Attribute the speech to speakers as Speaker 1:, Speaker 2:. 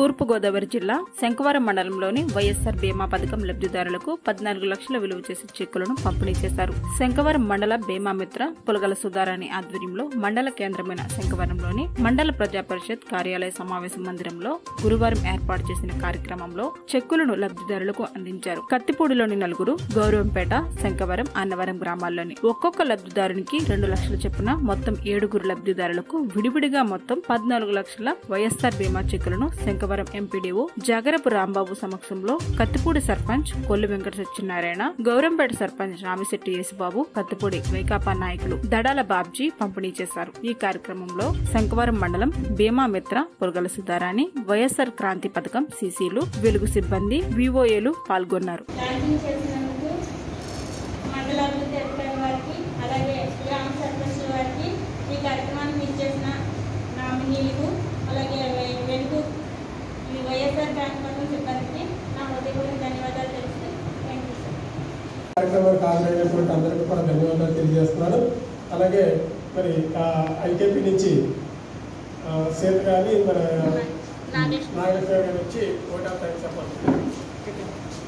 Speaker 1: తూర్పుగోదావరి జిల్లా శంకవరం మండలంలోని వైఎస్ఆర్ బీమా పథకం లబ్ధిదారులకు 14 లక్షల విలువ చేసే చెక్కులను పంపిణీ చేశారు. శంకవరం మండల బీమా మిత్ర పులగల సుధారాణి ఆధ్వర్యంలో మండల కేంద్రమైన శంకవరంలోని మండల ప్రజా పరిషత్ కార్యాలయ సమావేశ మందిరంలో గురువారం ఏర్పాటు చేసిన కార్యక్రమంలో చెక్కులను లబ్ధిదారులకు అందించారు. కత్తిపూడిలోని 4, గౌరవంపేట, శంకవరం, అన్నవరం గ్రామాల్లోని ఒక్కొక్క లబ్ధిదారునికి 2 లక్షల చొప్పున మొత్తం 7 లబ్ధిదారులకు విడివిడిగా మొత్తం 14 లక్షల వైఎస్ఆర్ బీమా చెక్కులను శంకవరం ఎంపీడీఓ జాగరపు రాంబాబు సమక్షంలో కత్తిపూడి సర్పంచ్ కొల్లు వెంకట సత్యనారాయణ, గౌరంపేట సర్పంచ్ రామిశెట్టి యేసుబాబు, కత్తిపూడి వైకాపా నాయకులు దడాల బాబ్జీ పంపిణీ చేశారు. ఈ కార్యక్రమంలో శంకవరం మండలం బీమా మిత్ర పులగల సుధారాణి, వైఎస్ఆర్ క్రాంతి పథకం సీసీలు, వెలుగు సిబ్బంది, వివోఏలు పాల్గొన్నారు.
Speaker 2: వైఎస్ఆర్ బ్యాంక్ పథకం సిబ్బందికి నా హృదయపూర్వక ధన్యవాదాలు తెలుస్తూ
Speaker 3: కార్యక్రమానికి హాజరైనటువంటి అందరికీ కూడా ధన్యవాదాలు తెలియజేస్తున్నాను. అలాగే మరి ఐకేపీ నుంచి సేత్ గారి మన నాగేశ్వర గారు వచ్చి ఓట్ ఆఫ్ థ్యాంక్స్ చెప్పాలి.